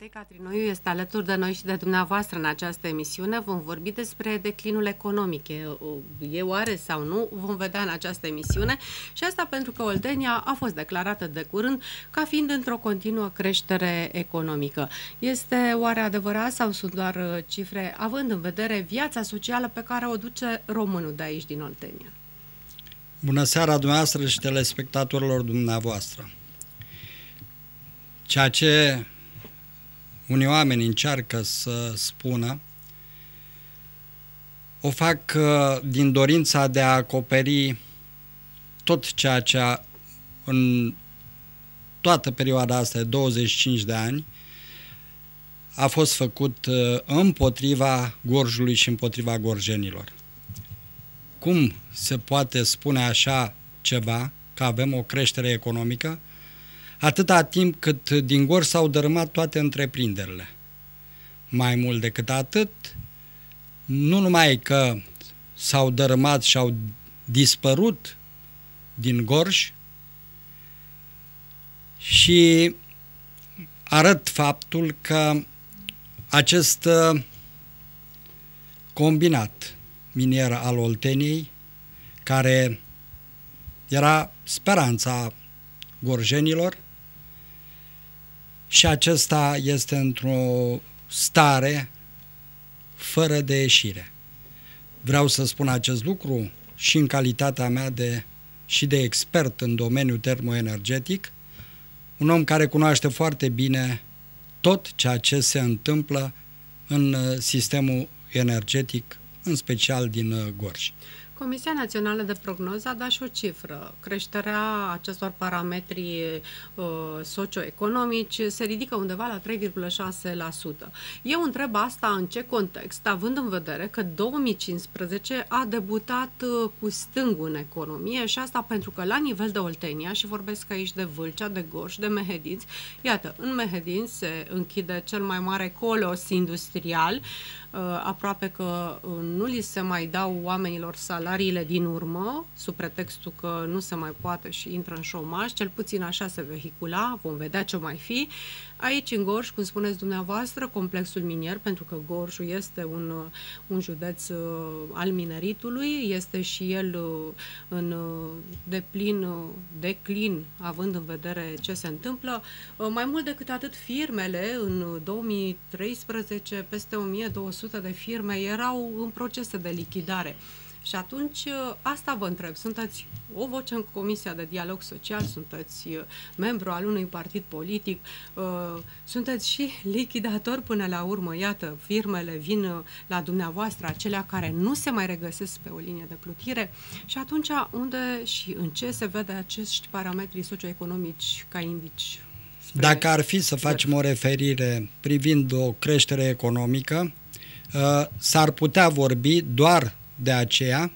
Matei Catrinoiu este alături de noi și de dumneavoastră în această emisiune. Vom vorbi despre declinul economic. E oare sau nu? Vom vedea în această emisiune. Și asta pentru că Oltenia a fost declarată de curând ca fiind într-o continuă creștere economică. Este oare adevărat sau sunt doar cifre, având în vedere viața socială pe care o duce românul de aici, din Oltenia? Bună seara dumneavoastră și telespectatorilor dumneavoastră. Ceea ce unii oameni încearcă să spună, o fac din dorința de a acoperi tot ceea ce în toată perioada asta de 25 de ani a fost făcut împotriva Gorjului și împotriva gorjenilor. Cum se poate spune așa ceva, că avem o creștere economică, atâta timp cât din Gorj s-au dărâmat toate întreprinderile? Mai mult decât atât, nu numai că s-au dărâmat și au dispărut din Gorj, și arăt faptul că acest combinat minier al Olteniei, care era speranța gorjenilor, și acesta este într-o stare fără de ieșire. Vreau să spun acest lucru și în calitatea mea de expert în domeniul termoenergetic, un om care cunoaște foarte bine tot ceea ce se întâmplă în sistemul energetic, în special din Gorj. Comisia Națională de Prognoză a dat și o cifră. Creșterea acestor parametri socioeconomici se ridică undeva la 3,6%. Eu întreb asta în ce context, având în vedere că 2015 a debutat cu stângul în economie, și asta pentru că la nivel de Oltenia, și vorbesc aici de Vâlcea, de Gorj, de Mehedinți, iată, în Mehedinți se închide cel mai mare colos industrial, aproape că nu li se mai dau oamenilor salariile din urmă, sub pretextul că nu se mai poate și intră în șomaj, cel puțin așa se vehicula, vom vedea ce mai fi. Aici, în Gorj, cum spuneți dumneavoastră, complexul minier, pentru că Gorjul este un județ al mineritului, este și el în deplin declin, având în vedere ce se întâmplă. Mai mult decât atât, firmele, în 2013, peste 1200 de firme erau în procese de lichidare. Și atunci, asta vă întreb, sunteți o voce în Comisia de Dialog Social, sunteți membru al unui partid politic, sunteți și lichidator până la urmă, iată, firmele vin la dumneavoastră, acelea care nu se mai regăsesc pe o linie de plutire, și atunci unde și în ce se vede acești parametri socioeconomici ca indici? Dacă ar fi să facem o referire privind o creștere economică, s-ar putea vorbi doar de aceea,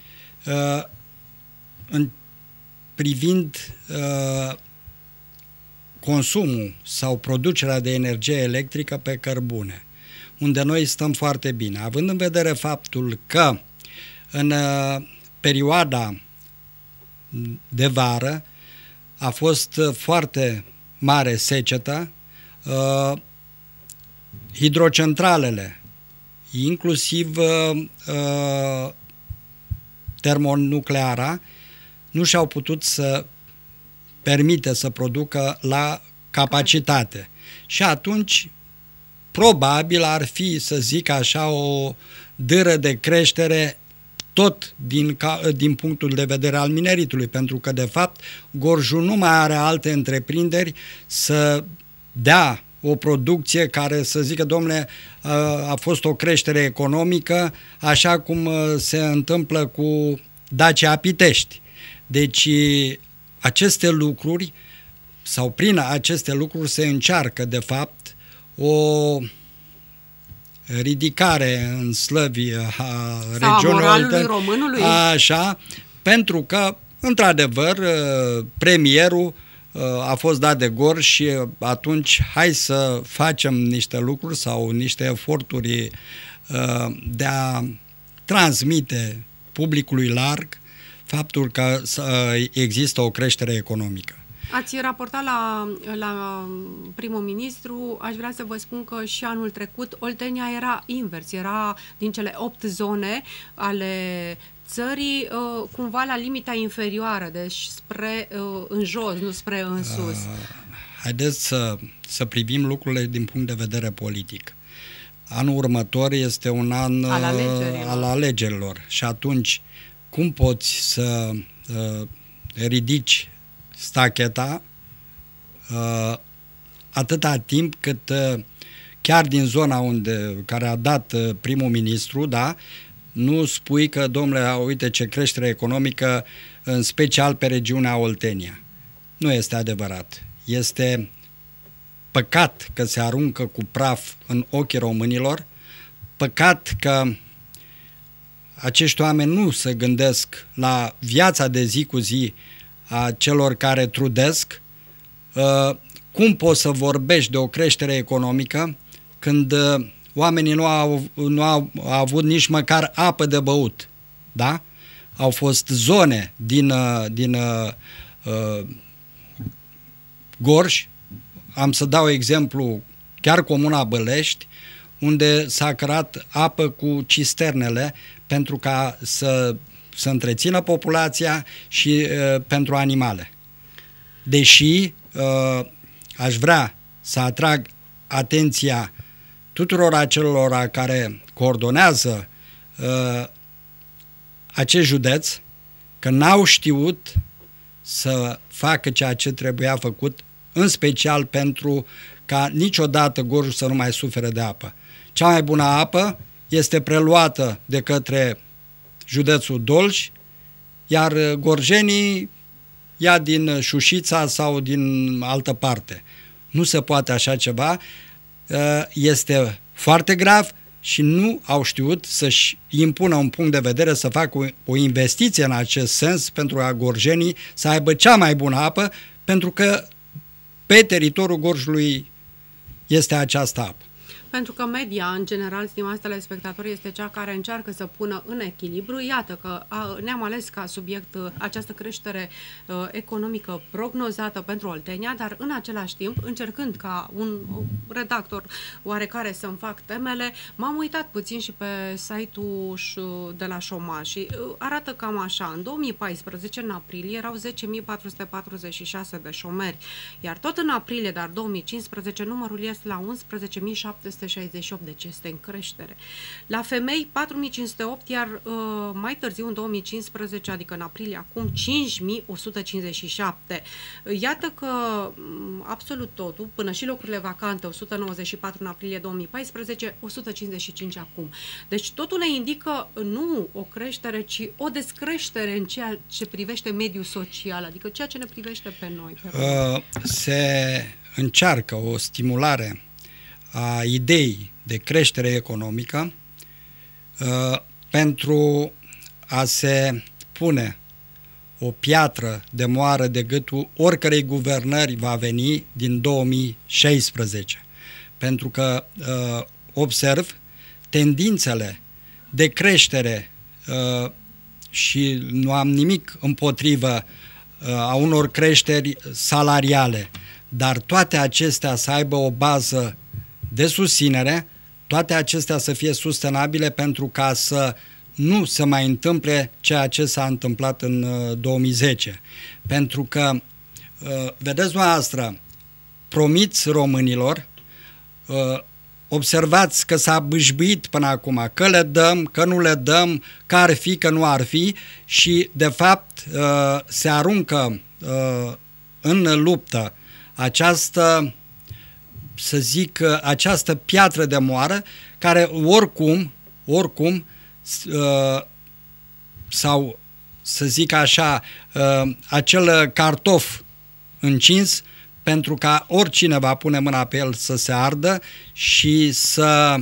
privind consumul sau producerea de energie electrică pe cărbune, unde noi stăm foarte bine, având în vedere faptul că în perioada de vară a fost foarte mare secetă, hidrocentralele, inclusiv termonucleara, nu și-au putut să permite să producă la capacitate. Și atunci, probabil ar fi, să zic așa, o dâră de creștere tot din punctul de vedere al mineritului, pentru că, de fapt, Gorjul nu mai are alte întreprinderi să dea o producție care să zică, domnule, a fost o creștere economică, așa cum se întâmplă cu Dacia Pitești. Deci, aceste lucruri, sau prin aceste lucruri se încearcă, de fapt, o ridicare în slăvi a regiunii românului. Așa, pentru că, într-adevăr, premierul a fost dat de Gorj și atunci hai să facem niște lucruri sau niște eforturi de a transmite publicului larg faptul că există o creștere economică. Ați raportat la primul ministru, aș vrea să vă spun că și anul trecut Oltenia era invers, era din cele 8 zone ale țării cumva la limita inferioară, deci spre în jos, nu spre în sus. Haideți să privim lucrurile din punct de vedere politic. Anul următor este un an al alegerilor și atunci cum poți să ridici stacheta atâta timp cât chiar din zona care a dat primul ministru, da, nu spui că, domnule, uite ce creștere economică, în special pe regiunea Oltenia. Nu este adevărat. Este păcat că se aruncă cu praf în ochii românilor, păcat că acești oameni nu se gândesc la viața de zi cu zi a celor care trudesc. Cum poți să vorbești de o creștere economică când oamenii nu au avut nici măcar apă de băut? Da? Au fost zone din Gorj, am să dau exemplu, chiar comuna Bălești, unde s-a cărat apă cu cisternele pentru ca să întrețină populația și pentru animale. Deși aș vrea să atrag atenția tuturor acelora care coordonează acest județ, că n-au știut să facă ceea ce trebuia făcut, în special pentru ca niciodată Gorjul să nu mai sufere de apă. Cea mai bună apă este preluată de către județul Dolj, iar gorjenii ia din Șușița sau din altă parte. Nu se poate așa ceva, este foarte grav și nu au știut să-și impună un punct de vedere, să facă o investiție în acest sens pentru a gorjenii să aibă cea mai bună apă, pentru că pe teritoriul Gorjului este această apă. Pentru că media, în general, stimați telespectatori, este cea care încearcă să pună în echilibru. Iată că ne-am ales ca subiect această creștere economică prognozată pentru Oltenia, dar în același timp, încercând ca un redactor oarecare să-mi fac temele, m-am uitat puțin și pe site-ul de la șomaj și arată cam așa. În 2014, în aprilie, erau 10.446 de șomeri, iar tot în aprilie, dar 2015, numărul este la 11.768, deci este în creștere. La femei 4.508, iar mai târziu, în 2015, adică în aprilie acum, 5.157. Iată că absolut totul, până și locurile vacante, 194 în aprilie 2014, 155 acum. Deci totul ne indică nu o creștere, ci o descreștere în ceea ce privește mediul social, adică ceea ce ne privește pe noi. Se încearcă o stimulare a ideii de creștere economică pentru a se pune o piatră de moară de gâtul oricărei guvernări va veni din 2016. Pentru că observ tendințele de creștere și nu am nimic împotrivă a unor creșteri salariale, dar toate acestea să aibă o bază de susținere, toate acestea să fie sustenabile pentru ca să nu se mai întâmple ceea ce s-a întâmplat în 2010. Pentru că, vedeți dumneavoastră, promiți românilor, observați că s-a bâșbuit până acum, că le dăm, că nu le dăm, că ar fi, că nu ar fi și, de fapt, se aruncă în luptă această, să zic, această piatră de moară care oricum sau să zic așa, acel cartof încins pentru ca oricine va pune mâna pe el să se ardă și să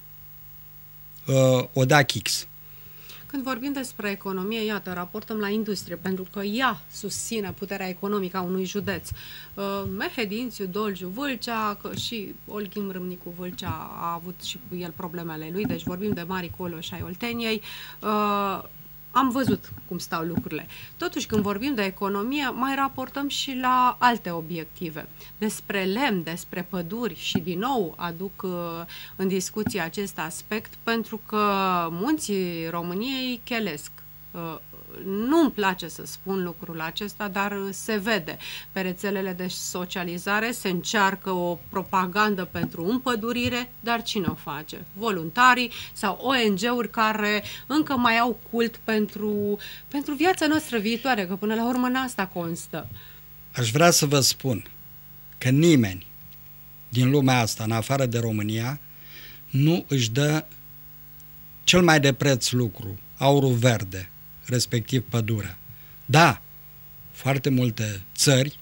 o dea chix. Când vorbim despre economie, iată, raportăm la industrie, pentru că ea susține puterea economică a unui județ. Mehedințiu, Dolgiu, Vâlcea, că și Olghim Râmnicu Vâlcea a avut și el problemele lui, deci vorbim de Mari Coloș ai Olteniei. am văzut cum stau lucrurile. Totuși, când vorbim de economie, mai raportăm și la alte obiective. Despre lemn, despre păduri și, din nou, aduc în discuție acest aspect pentru că munții României chelesc. Nu-mi place să spun lucrul acesta, dar se vede. Pe rețelele de socializare se încearcă o propagandă pentru împădurire, dar cine o face? Voluntarii sau ONG-uri care încă mai au cult pentru viața noastră viitoare, că până la urmă în asta constă. Aș vrea să vă spun că nimeni din lumea asta, în afară de România, nu își dă cel mai de preț lucru, aurul verde, respectiv pădurea. Da, foarte multe țări,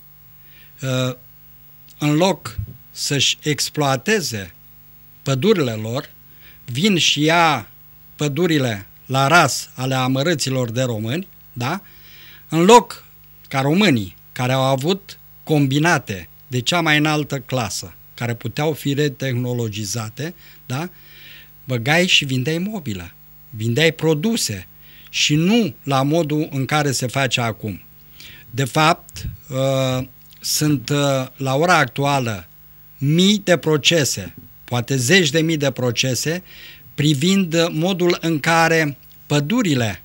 în loc să-și exploateze pădurile lor, vin și ia pădurile la ras ale amărâților de români, da? În loc ca românii, care au avut combinate de cea mai înaltă clasă, care puteau fi retehnologizate, da? Băgai și vindeai mobilă, vindeai produse, și nu la modul în care se face acum. De fapt, sunt la ora actuală mii de procese, poate zeci de mii de procese, privind modul în care pădurile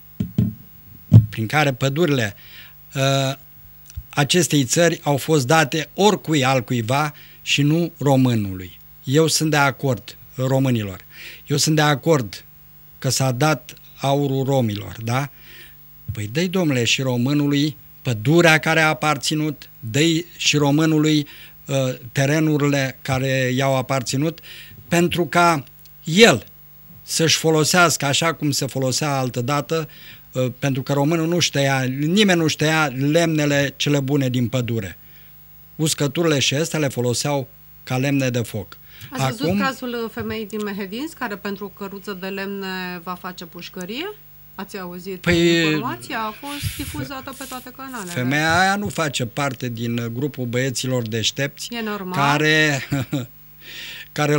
acestei țări au fost date oricui altcuiva și nu românului. Eu sunt de acord, românilor. Eu sunt de acord că s-a dat aurul romilor, da? Păi dă-i, domnule, și românului pădurea care a aparținut, dă-i și românului terenurile care i-au aparținut, pentru ca el să-și folosească așa cum se folosea altădată, pentru că românul nu știa, nimeni nu știa lemnele cele bune din pădure. Uscăturile și astea le foloseau ca lemne de foc. Ați văzut cazul femeii din Mehedinți, care pentru o căruță de lemne va face pușcărie? Ați auzit informația? A fost difuzată pe toate canalele. Femeia aia nu face parte din grupul băieților deștepți, e normal, care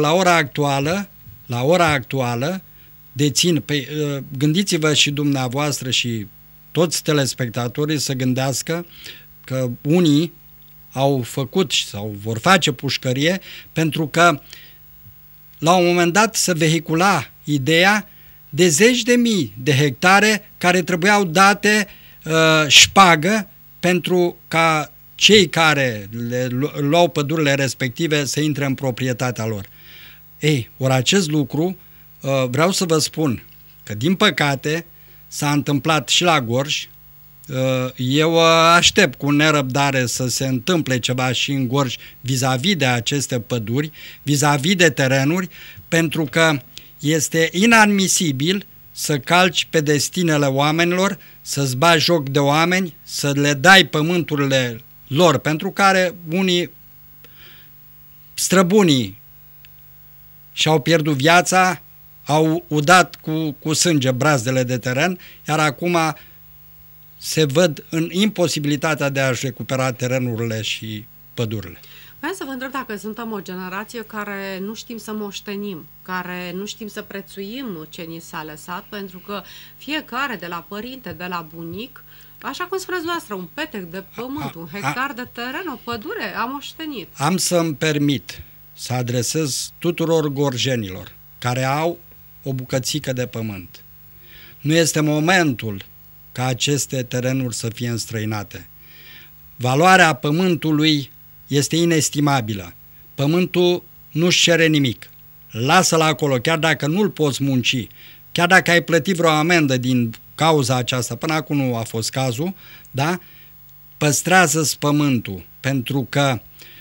la ora actuală dețin, gândiți-vă și dumneavoastră și toți telespectatorii să gândească că unii au făcut sau vor face pușcărie pentru că la un moment dat se vehicula ideea de zeci de mii de hectare care trebuiau date șpagă pentru ca cei care le luau pădurile respective să intre în proprietatea lor. Ei, ori acest lucru vreau să vă spun că din păcate s-a întâmplat și la Gorj. Eu aștept cu nerăbdare să se întâmple ceva și în Gorj vis-a-vis de aceste păduri, vis-a-vis de terenuri, pentru că este inadmisibil să calci pe destinele oamenilor, să-ți bagi joc de oameni, să le dai pământurile lor, pentru care unii străbunii și-au pierdut viața, au udat cu sânge brazdele de teren, iar acum se văd în imposibilitatea de a-și recupera terenurile și pădurile. Vreau să vă întreb dacă suntem o generație care nu știm să moștenim, care nu știm să prețuim ce ni s-a lăsat, pentru că fiecare, de la părinte, de la bunic, așa cum spuneți noastră, un petec de pământ, un hectar de teren, o pădure, am moștenit. Am să-mi permit să adresez tuturor gorjenilor care au o bucățică de pământ. Nu este momentul ca aceste terenuri să fie înstrăinate. Valoarea pământului este inestimabilă. Pământul nu-și cere nimic. Lasă-l acolo, chiar dacă nu-l poți munci, chiar dacă ai plătit vreo amendă din cauza aceasta, până acum nu a fost cazul, da? Păstrează-ți pământul, pentru că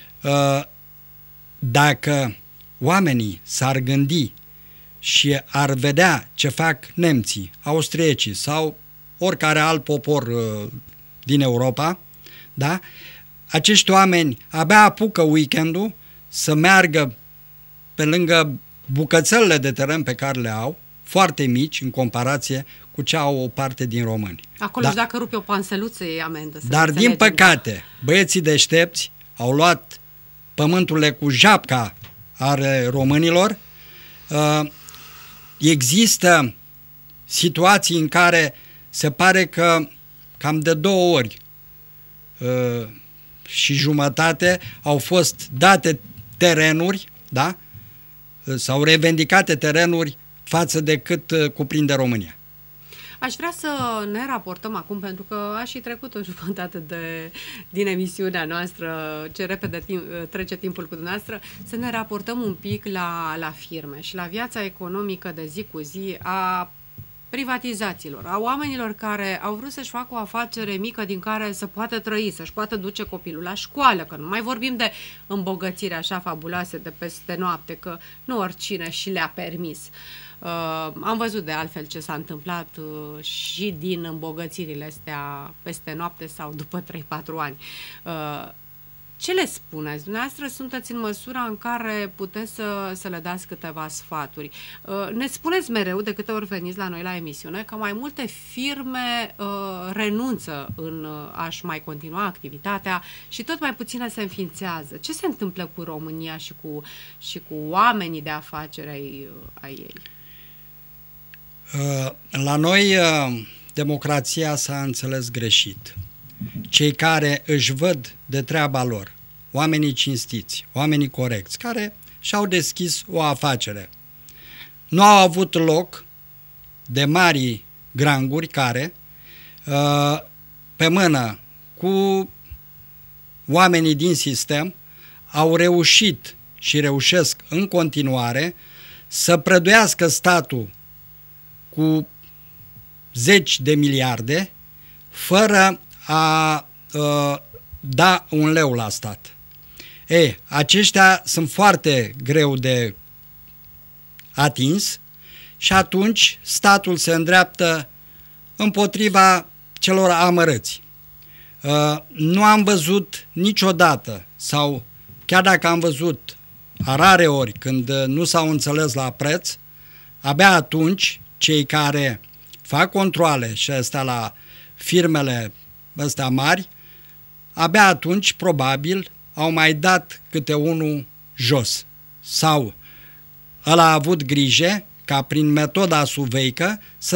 dacă oamenii s-ar gândi și ar vedea ce fac nemții, austriecii sau oricare alt popor din Europa, da? Acești oameni abia apucă weekendul să meargă pe lângă bucățelele de teren pe care le au, foarte mici în comparație cu ce au o parte din români. Acolo și dacă rupe o panseluță e amendă. Dar din păcate, băieții deștepți au luat pământurile cu japca ale românilor. Există situații în care se pare că cam de 2 ori și jumătate au fost date terenuri, da? Sau revendicate terenuri față de cât cuprinde România. Aș vrea să ne raportăm acum, pentru că a și trecut o jumătate din emisiunea noastră, ce repede trece timpul cu dumneavoastră, să ne raportăm un pic la firme și la viața economică de zi cu zi a privatizațiilor, a oamenilor care au vrut să-și facă o afacere mică din care să poată trăi, să-și poată duce copilul la școală, că nu mai vorbim de îmbogățiri așa fabuloase de peste noapte, că nu oricine și le-a permis. Am văzut de altfel ce s-a întâmplat și din îmbogățirile astea peste noapte sau după 3-4 ani. Ce le spuneți? Dumneavoastră sunteți în măsura în care puteți să le dați câteva sfaturi. Ne spuneți mereu, de câte ori veniți la noi la emisiune, că mai multe firme renunță în a-și mai continua activitatea și tot mai puține se înființează. Ce se întâmplă cu România și cu oamenii de afaceri ai ei? La noi democrația s-a înțeles greșit. Cei care își văd de treaba lor, oamenii cinstiți, oamenii corecți, care și-au deschis o afacere, nu au avut loc de mari granguri care, pe mână cu oamenii din sistem, au reușit și reușesc în continuare să prăduiască statul cu 10 de miliarde fără a da un leu la stat. Aceștia sunt foarte greu de atins și atunci statul se îndreaptă împotriva celor amărâți. Nu am văzut niciodată, sau chiar dacă am văzut a rare ori când nu s-au înțeles la preț, abia atunci cei care fac controale și astea la firmele astea mari, abia atunci probabil au mai dat câte unul jos. Sau ăla a avut grijă ca prin metoda suveică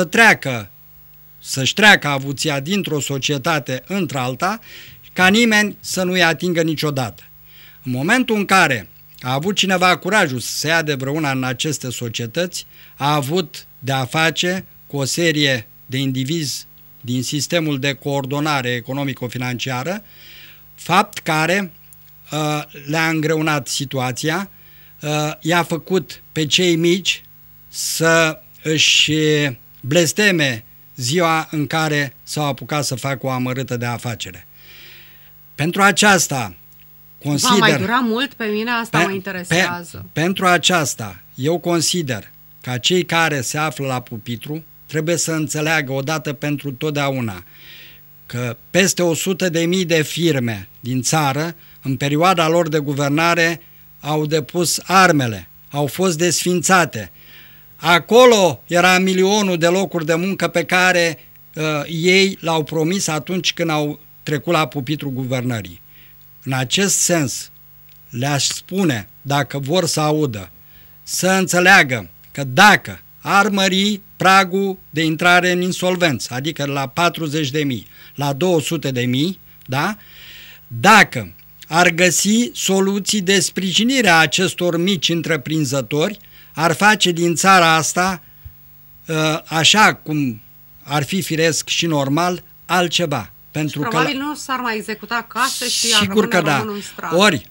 să-și treacă avuția dintr-o societate într-alta, ca nimeni să nu-i atingă niciodată. În momentul în care a avut cineva curajul să se ia de vreuna în aceste societăți, a avut de a face cu o serie de indivizi din sistemul de coordonare economico-financiară, fapt care le-a îngreunat situația, i-a făcut pe cei mici să își blesteme ziua în care s-au apucat să facă o amărâtă de afacere. Pentru aceasta consider... Va mai dura mult? Pe mine asta mă interesează. Pentru aceasta eu consider că cei care se află la pupitru trebuie să înțeleagă odată pentru totdeauna că peste 100.000 de firme din țară, în perioada lor de guvernare, au depus armele, au fost desfințate. Acolo era milionul de locuri de muncă pe care ei l-au promis atunci când au trecut la pupitrul guvernării. În acest sens, le-aș spune, dacă vor să audă, să înțeleagă că dacă ar mări pragul de intrare în insolvență, adică la 40.000, la 200.000, da? Dacă ar găsi soluții de sprijinire a acestor mici întreprinzători, ar face din țara asta, așa cum ar fi firesc și normal, altceva. Pentru și probabil nu s-ar mai executa case și ar sigur că da. În stradă. Ori,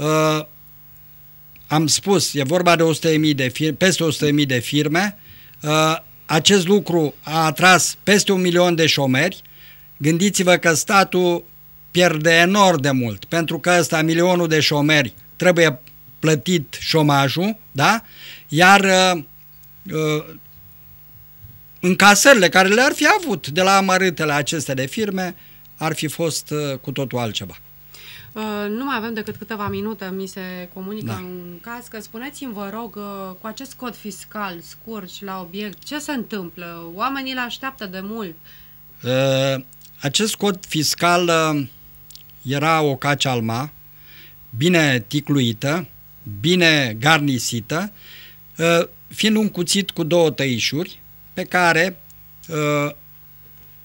am spus, e vorba de 100.000 de firme, peste 100.000 de firme, acest lucru a atras peste 1 milion de șomeri. Gândiți-vă că statul pierde enorm de mult, pentru că ăsta, milionul de șomeri, trebuie plătit șomajul, da? Iar încasările care le-ar fi avut de la amărâtele acestea de firme ar fi fost cu totul altceva. Nu mai avem decât câteva minute, mi se comunică în caz, că spuneți-mi, vă rog, cu acest cod fiscal scurt și la obiect, ce se întâmplă? Oamenii le așteaptă de mult. Acest cod fiscal era o cacealma bine ticluită, bine garnisită, fiind un cuțit cu 2 tăișuri pe care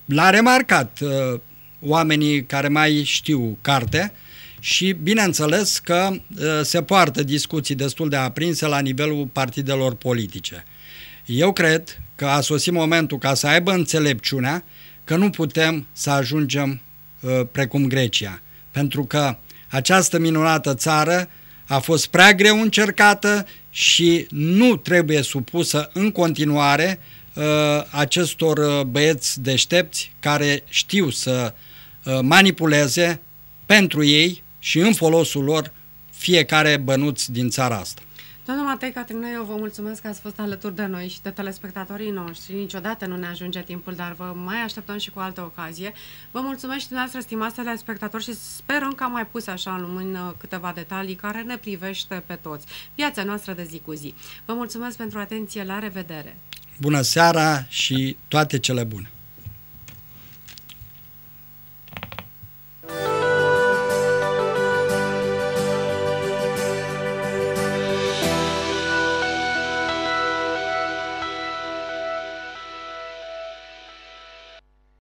l-a remarcat oamenii care mai știu carte și bineînțeles că se poartă discuții destul de aprinse la nivelul partidelor politice. Eu cred că a sosit momentul ca să aibă înțelepciunea că nu putem să ajungem precum Grecia, pentru că această minunată țară a fost prea greu încercată și nu trebuie supusă în continuare acestor băieți deștepți care știu să manipuleze pentru ei și în folosul lor fiecare bănuț din țara asta. Domnul Matei Catrină, eu vă mulțumesc că ați fost alături de noi și de telespectatorii noștri. Niciodată nu ne ajunge timpul, dar vă mai așteptăm și cu altă ocazie. Vă mulțumesc și dumneavoastră, stimați telespectatori, și sperăm că am mai pus așa în lumină câteva detalii care ne privește pe toți. Viața noastră de zi cu zi. Vă mulțumesc pentru atenție, la revedere! Bună seara și toate cele bune!